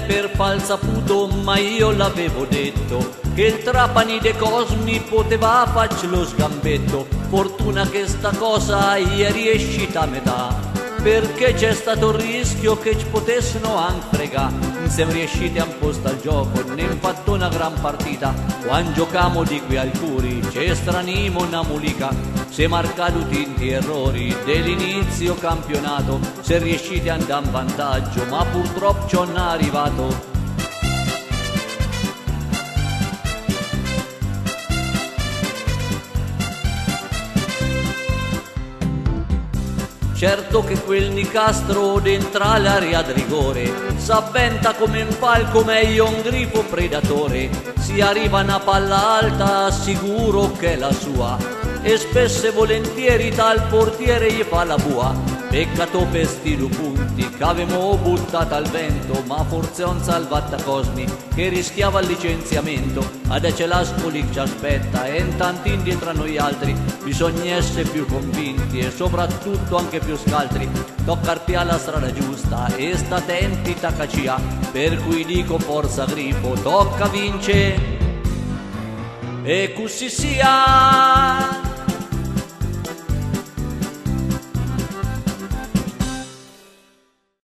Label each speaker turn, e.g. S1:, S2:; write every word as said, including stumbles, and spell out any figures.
S1: per falsa puto, ma io l'avevo detto che il Trapani de Cosmi poteva farci lo sgambetto. Fortuna che sta cosa ieri è uscita a metà, perché c'è stato il rischio che ci potessero anche fregare. Non siamo riusciti a imposta al gioco, ne hem fatto una gran partita. Quando giocamo di qui al Curi c'è stranimo una mulica. Siamo caduti in errori dell'inizio campionato, siamo riusciti ad andare in vantaggio, ma purtroppo ci non è arrivato. Certo che quel Nicastro dentro l'area di rigore s'avventa come un falco, meglio un grifo predatore. Si arriva una palla alta, sicuro che è la sua, e spesso e volentieri tal portiere gli fa la bua. Peccato per sti due punti che avevamo buttato al vento, ma forse non salvata Cosmi che rischiava il licenziamento. Adesso c'è l'Ascoli che ci aspetta e intanto indietro a noi altri bisogna essere più convinti e soprattutto anche più scaltri. Tocca arpiare la strada giusta e sta attenti taccacia, per cui dico forza Grifo, tocca vince e così sia.